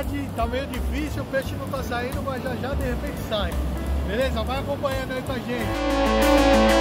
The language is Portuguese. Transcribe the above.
tarde, tá meio difícil, o peixe não tá saindo, mas já já de repente sai. Beleza? Vai acompanhando aí com a gente.